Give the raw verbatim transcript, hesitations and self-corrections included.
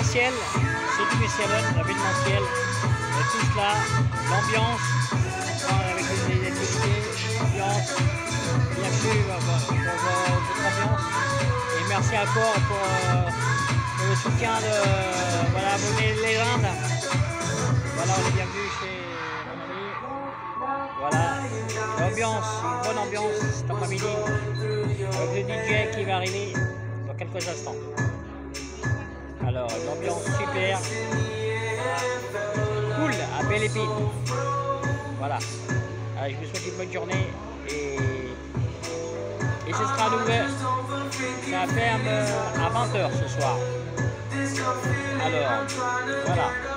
l'événementiel, c'est du Messialon, l'événementiel, tout cela, l'ambiance, avec les activités, l'ambiance, bienvenue pour, pour, pour votre ambiance, et merci encore pour, euh, pour le soutien de, voilà, abonnez les Indes, voilà, on est bienvenue chez mon ami, voilà, l'ambiance, une bonne ambiance cet après-midi, avec le D J qui va arriver dans quelques instants. Alors, une ambiance super, cool, à Belle Épine. Voilà. Alors, je vous souhaite une bonne journée et, et ce sera ouvert. Ça ferme à vingt heures ce soir. Alors, voilà.